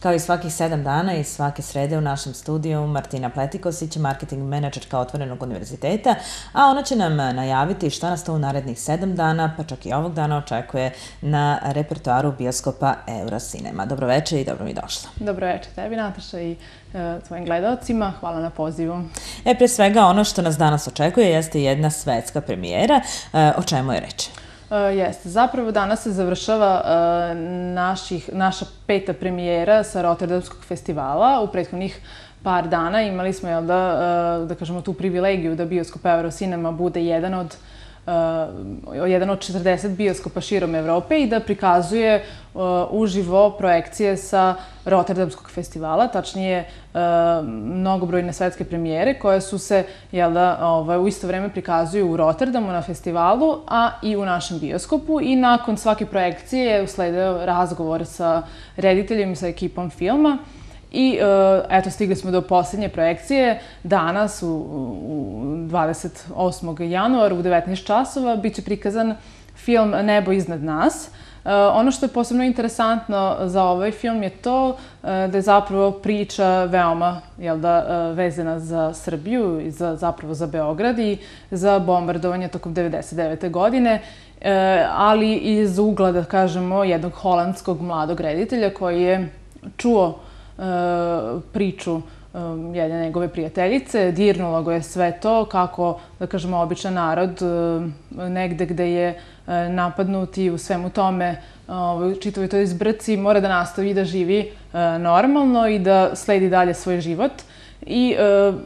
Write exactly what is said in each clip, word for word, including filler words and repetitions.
Kao i svakih sedam dana i svake srede u našem studiju Martina Pletikosić, marketing menadžerka Otvorenog univerziteta, a ona će nam najaviti šta nas to u narednih sedam dana, pa čak i ovog dana očekuje na repertoaru bioskopa Eurocinema. Dobroveče i dobro mi došla. Dobroveče tebi, Nataša, i tvojim gledalcima. Hvala na pozivu. E, pre svega, ono što nas danas očekuje jeste jedna svetska premijera. O čemu je reč? Jeste. Zapravo danas se završava naša peta premijera sa Rotterdamskog festivala. U prethodnih par dana imali smo, jel da, da kažemo, tu privilegiju da bioskop Eurocinema bude jedan od jedan od četrdeset bioskopa širom Evrope i da prikazuje uživo projekcije sa Rotterdamskog festivala, tačnije mnogobrojne svetske premijere koje su se, jel da, u isto vreme prikazuju u Rotterdamu na festivalu, a i u našem bioskopu. I nakon svake projekcije je usledeo razgovor sa rediteljem i sa ekipom filma. I eto, stigli smo do posljednje projekcije. Danas, u dvadeset osmog januara u devetnaest časova, bit će prikazan film Nebo iznad nas. Ono što je posebno interesantno za ovaj film je to da je zapravo priča veoma, jel da, vezana za Srbiju i zapravo za Beograd i za bombardovanje tokom devedeset devete godine, ali i iz ugla, da kažemo, jednog holandskog mladog reditelja koji je čuo priču jedne njegove prijateljice, dirnulo go je sve to, kako, da kažemo, običan narod negde gde je napadnut i u svemu tome, čitavoj toj zbrci, mora da nastavi da živi normalno i da sledi dalje svoj život. I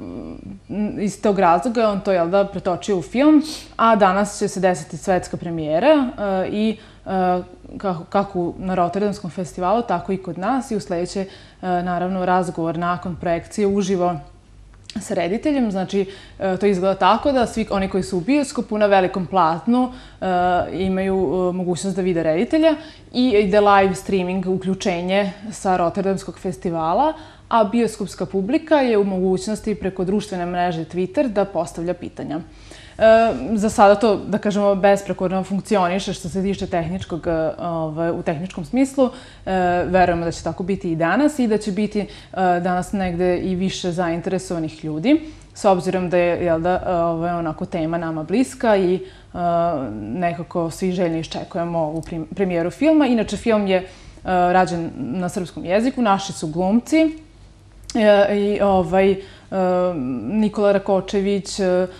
iz tog razloga je on to, jel da, pretočio u film, a danas će se desiti svetska premijera i kako na Rotterdamskom festivalu, tako i kod nas, i usledit će, naravno, razgovor nakon projekcije uživo sa rediteljem. Znači, to izgleda tako da svi oni koji su u bioskopu na velikom platnu imaju mogućnost da vide reditelja i ide live streaming uključenje sa Rotterdamskog festivala, a bioskopska publika je u mogućnosti preko društvene mreže Twitter da postavlja pitanja. Za sada to, da kažemo, besprekorno funkcioniše što se tiče tehničkog, u tehničkom smislu. Verujemo da će tako biti i danas i da će biti danas negde i više zainteresovanih ljudi, s obzirom da je, jel da, onako tema nama bliska i nekako svi željni iščekujemo ovu premijeru filma. Inače, film je rađen na srpskom jeziku, naši su glumci i ovaj Nikola Rakočević,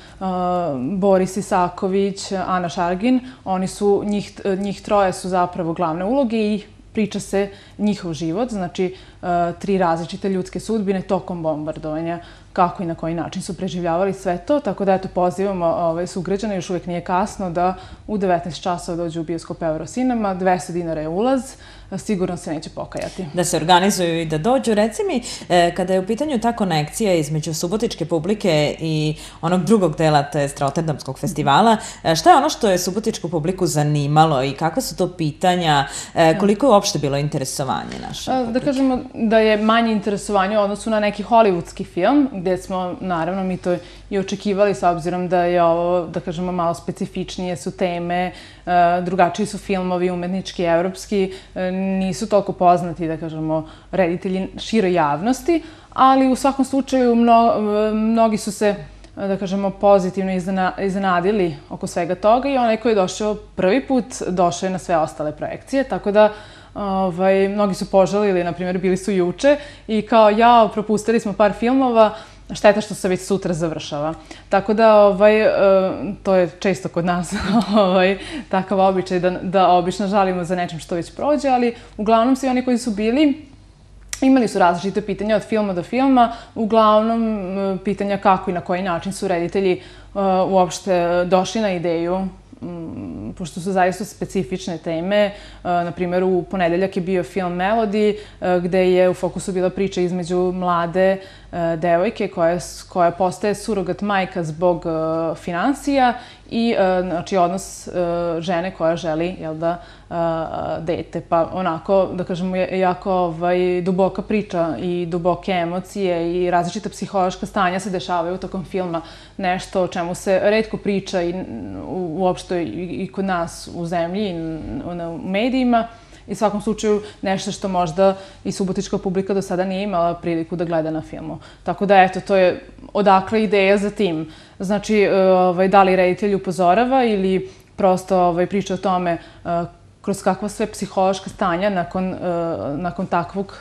Boris Isaković, Ana Šargin. Oni su, njih troje su zapravo glavne uloge i priča se njihov život, znači tri različite ljudske sudbine tokom bombardovanja, kako i na koji način su preživljavali sve to. Tako da, eto, pozivamo sugrađane, još uvijek nije kasno, da u devetnaest časova dođu u bioskop Eurocinema. dvesta dinara je ulaz, sigurno se neće pokajati. Da se organizuju i da dođu. Reci mi, kada je u pitanju ta konekcija između subotičke publike i onog drugog dela, to je Rotterdamskog festivala, šta je ono što je subotičku publiku zanimalo i kakva su to pitanja, koliko je uopšte bilo interesovanje naše publike? Da kažemo da je manje interesovanje u odnosu na neki hollywoodski film, gde smo, naravno, mi to i očekivali, s obzirom da je ovo, da kažemo, malo specifičnije su teme, drugačiji su filmovi, umetnički, evropski, nisu toliko poznati, da kažemo, reditelji široj javnosti, ali u svakom slučaju mnogi su se, da kažemo, pozitivno iznenadili oko svega toga i onaj koji je došao prvi put, došao je na sve ostale projekcije, tako da mnogi su požalili, na primjer, bili su juče i kao, jao, propustili smo par filmova, šteta što se već sutra završava. Tako da, to je često kod nas takav običaj da obično žalimo za nečim što već prođe, ali uglavnom svi oni koji su bili imali su različite pitanja od filma do filma, uglavnom pitanja kako i na koji način su reditelji uopšte došli na ideju, pošto su zaista specifične teme. Na primjer, u ponedeljak je bio film Melody, gde je u fokusu bila priča između mlade devojke koja postaje surogat majka zbog finansija i odnos žene koja želi, jel da, dete. Pa onako, da kažemo, jako duboka priča i duboke emocije i različita psihološka stanja se dešavaju tokom filma. Nešto o čemu se retko priča i uopšte i kod nas u zemlji i u medijima. i svakom slučaju nešto što možda i subotička publika do sada nije imala priliku da gleda na filmu. Tako da, eto, to je odakle ideja za tim. Znači, da li reditelj upozorava ili prosto priča o tome kroz kakva sve psihološka stanja nakon takvog,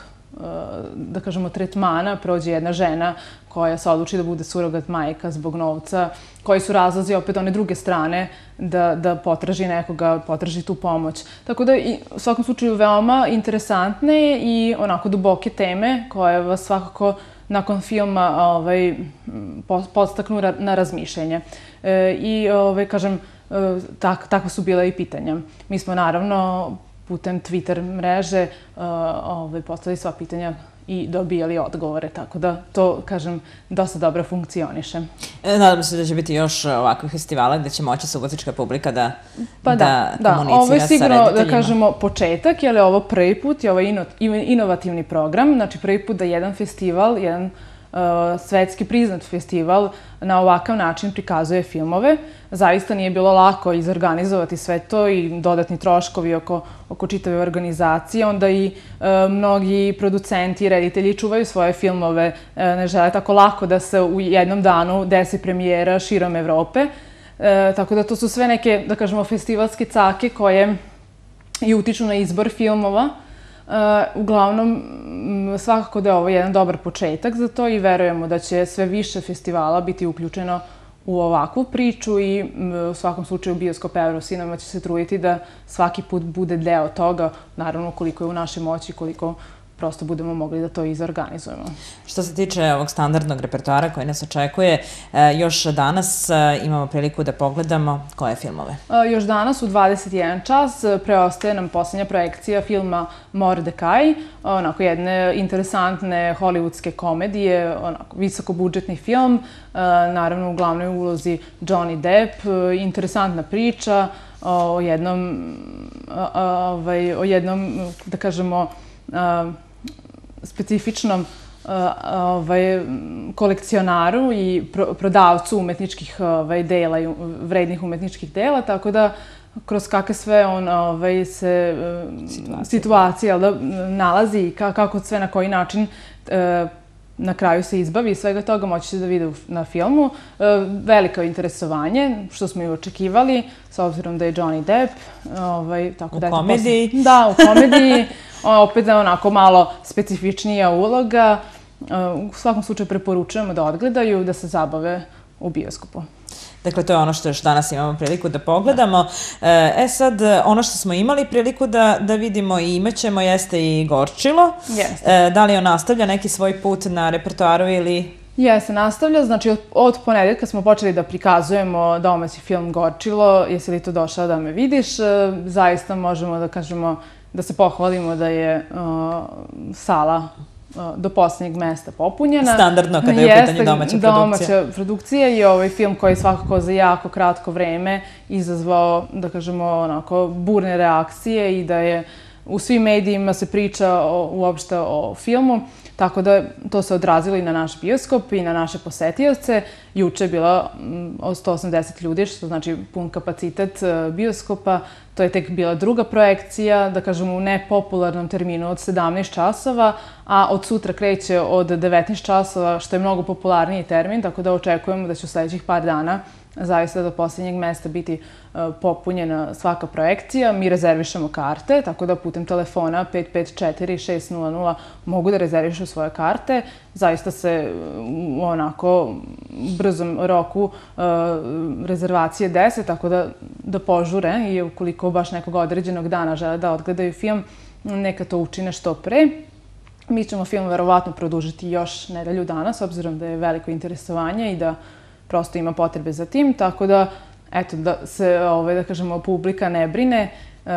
da kažemo, tretmana prođe jedna žena koja se odluči da bude surogat majka zbog novca, koji su razlozi opet one druge strane da potraži nekoga, potraži tu pomoć. Tako da, u svakom slučaju, veoma interesantne i onako duboke teme koje vas svakako nakon filma podstaknu na razmišljenje. I, kažem, takva su bila i pitanja. Mi smo, naravno, putem Twitter mreže postavili sva pitanja i dobijali odgovore, tako da to, kažem, dosta dobro funkcioniše. Nadam se da će biti još ovakvih festivala gde će moći subotička publika da komunicira sa rediteljima. Ovo je sigurno, da kažemo, početak, jer je ovo prvi put, je ovo inovativni program, znači prvi put da jedan festival, jedan svetski priznat festival na ovakav način prikazuje filmove. Zaista nije bilo lako izorganizovati sve to i dodatni troškovi oko čitave organizacije. Onda i mnogi producenti i reditelji čuvaju svoje filmove. Ne žele tako lako da se u jednom danu desi premijera širom Evrope. Tako da to su sve neke, da kažemo, festivalske cake koje i utiču na izbor filmova. Uglavnom, svakako da je ovo jedan dobar početak za to i verujemo da će sve više festivala biti uključeno u ovakvu priču i u svakom slučaju Bioskop Eurocinema će se truditi da svaki put bude deo toga, naravno koliko je u našoj moći, koliko prosto budemo mogli da to izorganizujemo. Što se tiče ovog standardnog repertoara koji nas očekuje, još danas imamo priliku da pogledamo koje filmove? Još danas u dvadeset jedan čas preostaje nam poslednja projekcija filma Mordecai, onako jedne interesantne hollywoodske komedije, onako visokobudžetni film, naravno u glavnoj ulozi Johnny Depp, interesantna priča o jednom, o jednom, da kažemo, specifičnom kolekcionaru i prodavcu umetničkih dela i vrednih umetničkih dela, tako da kroz kakve sve on se situacije nalazi i kako sve na koji način na kraju se izbavi i svega toga moći će da vide na filmu. Veliko interesovanje, što smo i očekivali, s obzirom da je Johnny Depp. U komediji? Da, u komediji. Opet je onako malo specifičnija uloga. U svakom slučaju preporučujemo da odgledaju, da se zabave u bioskopu. Dakle, to je ono što još danas imamo priliku da pogledamo. E sad, ono što smo imali priliku da vidimo i imaćemo jeste i Gorčilo. Jeste. Da li on nastavlja neki svoj put na repertoaru ili... Jeste, nastavlja. Znači, od ponedeljka smo počeli da prikazujemo domaći film Gorčilo. Jesi li to došao da me vidiš? Zaista možemo da kažemo, da se pohvalimo da je sala do posljednjeg mesta popunjena. Standardno kada je u pitanju domaća produkcija. Domaća produkcija i ovaj film koji je svakako za jako kratko vreme izazvao, da kažemo, onako, burne reakcije i da je u svim medijima se priča uopšte o filmu. Tako da to se odrazilo i na naš bioskop i na naše posetioce. Juče je bila sto osamdeset ljudi, što znači pun kapacitet bioskopa. To je tek bila druga projekcija, da kažemo u nepopularnom terminu od sedamnaest časova, a od sutra kreće od devetnaest časova, što je mnogo popularniji termin, tako da očekujemo da će u sledećih par dana zaista do posljednjeg mesta biti popunjena svaka projekcija. Mi rezervišemo karte, tako da putem telefona pet pet četiri šest nula nula mogu da rezervišu svoje karte. Zaista se u onako brzom roku rezervacije dese, tako da požure i ukoliko baš nekog određenog dana žele da odgledaju film, neka to učine što pre. Mi ćemo film verovatno produžiti još nedelju dana, s obzirom da je veliko interesovanje i da prosto ima potrebe za tim, tako da, eto, da se, da kažemo, publika ne brine,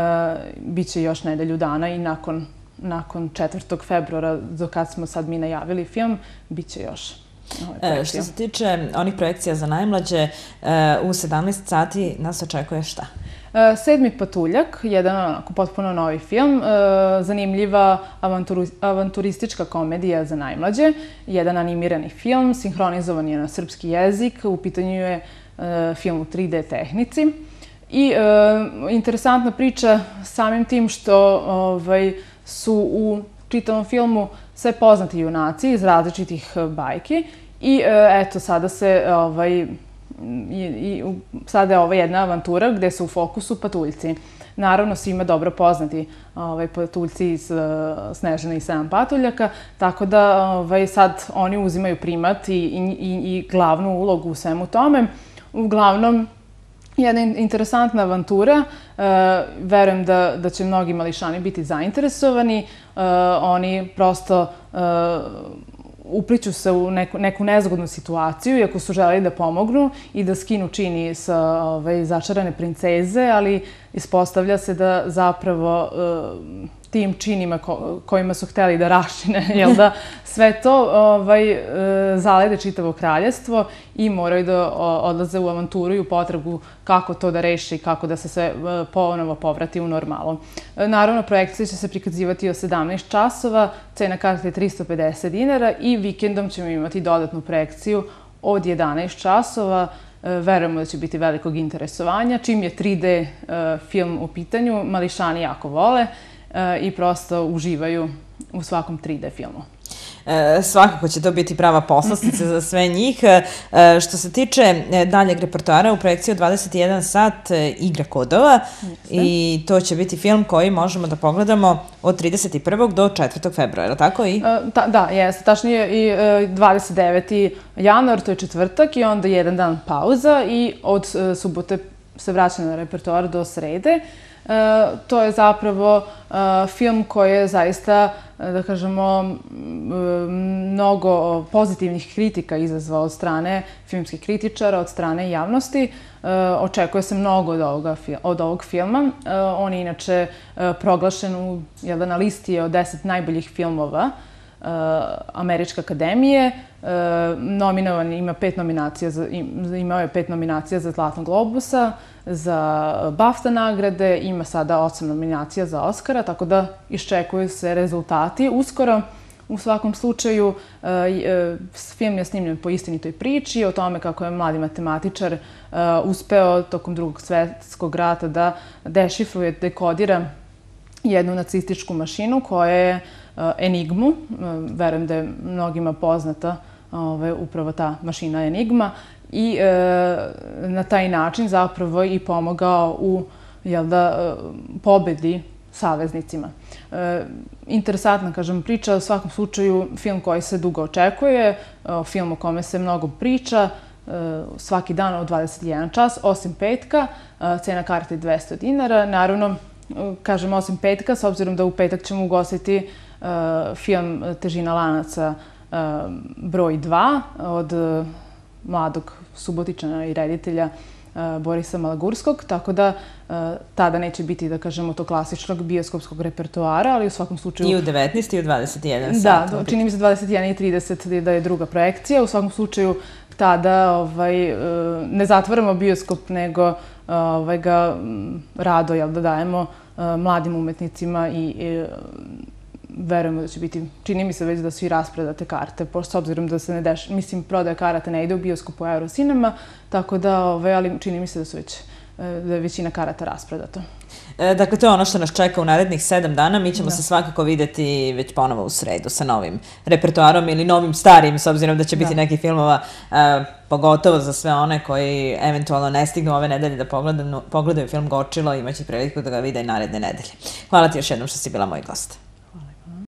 bit će još nedelju dana i nakon nakon četvrtog februara, do kad smo sad mi najavili film, bit će još projekcija. Što se tiče onih projekcija za najmlađe, u sedamnaest sati nas očekuje šta? Sedmi patuljak, jedan potpuno novi film, zanimljiva avanturistička komedija za najmlađe, jedan animirani film, sinhronizovan je na srpski jezik, u pitanju je film u tri D tehnici I interesantna priča samim tim što su u čitavom filmu sve poznati junaci iz različitih bajki i eto, sada se sada je ova jedna avantura gde su u fokusu patuljci. Naravno, svima dobro poznati patuljci iz Snežane i sedam patuljaka, tako da sad oni uzimaju primat i glavnu ulogu u svemu tome. Uglavnom, jedna interesantna avantura, verujem da će mnogi mališani biti zainteresovani, oni prosto upliću se u neku nezgodnu situaciju, iako su želeli da pomognu i da skinu čini sa začarane princeze, ali ispostavlja se da zapravo tim činima kojima su hteli da raščine, jel da, sve to zalede čitavo kraljestvo i moraju da odlaze u avanturu i u potragu kako to da reši i kako da se sve ponovo povrati u normalu. Naravno, projekcija će se prikazivati od sedamnaest časova, cena karte je tristo pedeset dinara i vikendom ćemo imati dodatnu projekciju od jedanaest časova. Verujemo da će biti velikog interesovanja. Čim je tri D film u pitanju, mališani jako vole i prosto uživaju u svakom tri D filmu. Svakako će to biti prava poslastica za sve njih. Što se tiče daljeg repertoara, u projekciji od dvadeset jedan sat Igra kodova i to će biti film koji možemo da pogledamo od trideset prvog do četvrtog februara, tako i? Da, jeste. Tačnije i dvadeset deveti januar, to je četvrtak i onda jedan dan pauza i od subote se vraća na repertoar do srede. To je zapravo film koji je zaista, da kažemo, mnogo pozitivnih kritika izazvao od strane filmskih kritičara, od strane javnosti. Očekuje se mnogo od ovog filma. On je inače proglašen na listi od deset najboljih filmova Američke akademije. Nominovan ima pet nominacija, imao je pet nominacija za Zlatnog globusa, za BAFTA nagrade, ima sada osam nominacija za Oscara, tako da iščekuju se rezultati uskoro. U svakom slučaju, film je snimljen po istinitoj priči o tome kako je mladi matematičar uspeo tokom Drugog svetskog rata da dešifruje, dekodira jednu nacističku mašinu koja je Enigmu. Verujem da je mnogima poznata upravo ta mašina Enigma i na taj način zapravo i pomogao u pobedi saveznicima. Interesantna, kažem, priča, u svakom slučaju film koji se dugo očekuje, film o kome se mnogo priča, svaki dan od dvadeset jedan čas, osim petka, cena karte je dvesta dinara. Naravno, kažem osim petka, s obzirom da u petak ćemo ugostiti film Težina lanaca broj dva od mladog Subotičana i reditelja Borisa Malagurskog, tako da tada neće biti, da kažemo, to klasičnog bioskopskog repertoara, ali u svakom slučaju... I u devetnaest i u dvadeset jedan sat. Da, čini mi se dvadeset jedan i trideset da je druga projekcija. U svakom slučaju tada ne zatvaramo bioskop, nego ga rado da dajemo mladim umetnicima i verujemo da će biti, čini mi se već da su i raspredate karte, s obzirom da se ne dešava, mislim, prodaja karata ne ide u bioskopu Eurocinema, tako da, ali čini mi se da su već, da je većina karata raspredata. Dakle, to je ono što nas čeka u narednih sedam dana. Mi ćemo se svakako videti već ponovo u sredu sa novim repertoarom ili novim starim, s obzirom da će biti nekih filmova, pogotovo za sve one koji eventualno ne stignu ove nedelje da pogledaju film Gočilo, imaće priliku da ga vide i naredne nedelje. Hvala ti još jednom što si bila moj gost.